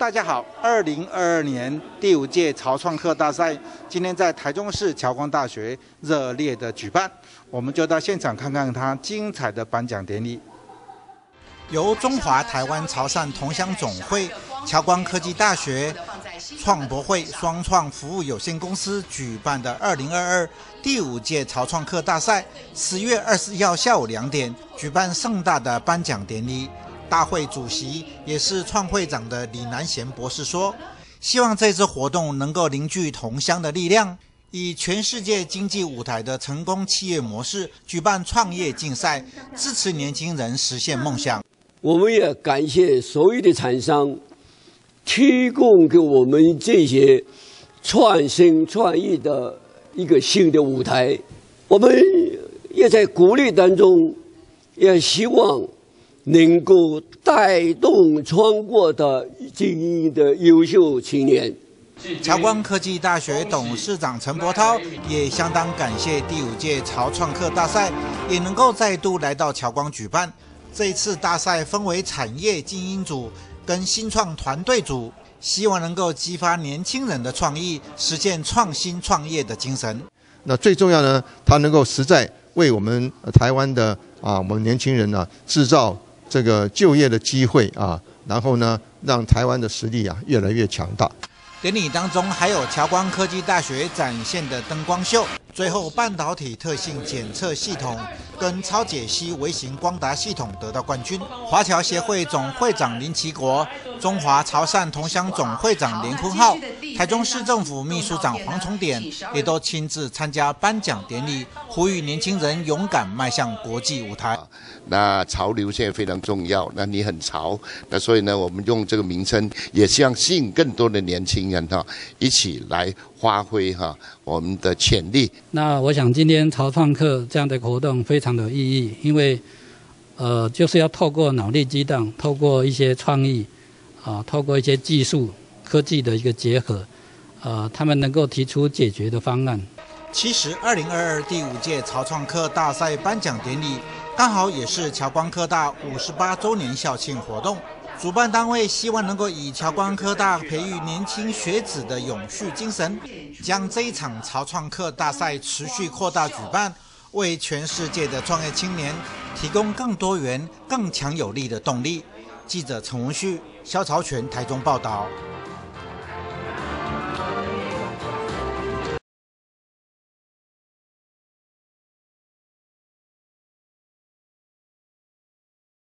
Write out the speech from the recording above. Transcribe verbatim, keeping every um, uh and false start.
大家好，二零二二年第五届潮创客大赛今天在台中市侨光大学热烈的举办，我们就到现场看看它精彩的颁奖典礼。由中华台湾潮汕同乡总会、侨光科技大学、创博会双创服务有限公司举办的二零二二第五届潮创客大赛，十月二十一号下午两点举办盛大的颁奖典礼。大会主席也是创会长的李南贤博士说，希望这次活动能够凝聚同乡的力量，以全世界经济舞台的成功企业模式举办创业竞赛，支持年轻人实现梦想。 我们也感谢所有的厂商提供给我们这些创新创意的一个新的舞台，我们也在鼓励当中，也希望能够带动全国的精英的优秀青年。 侨光科技大学董事长陈柏涛也相当感谢第五届潮创客大赛也能够再度来到侨光举办。这一次大赛分为产业精英组跟新创团队组，希望能够激发年轻人的创意，实现创新创业的精神。 那最重要呢，它能够实在为我们台湾的啊，我们年轻人呢制造这个就业的机会啊，然后呢，让台湾的实力啊越来越强大。 典礼当中还有侨光科技大学展现的灯光秀，最后半导体特性检测系统跟超解析微型光达系统得到冠军。华侨协会总会长林奇国、中华潮汕同乡总会长连坤浩、台中市政府秘书长黄崇典也都亲自参加颁奖典礼，呼吁年轻人勇敢迈向国际舞台。 那潮流现在非常重要，那你很潮，那所以呢，我们用这个名称，也希望吸引更多的年轻人哈，一起来发挥哈我们的潜力。 那我想今天潮创客这样的活动非常的有意义，因为呃就是要透过脑力激荡，透过一些创意啊，透过一些技术科技的一个结合，呃，他们能够提出解决的方案。 其实，二零二二第五届潮创客大赛颁奖典礼，刚好也是侨光科大五十八周年校庆活动。主办单位希望能够以侨光科大培育年轻学子的永续精神，将这一场潮创客大赛持续扩大举办，为全世界的创业青年提供更多元、更强有力的动力。记者陈文旭、肖朝全台中报道。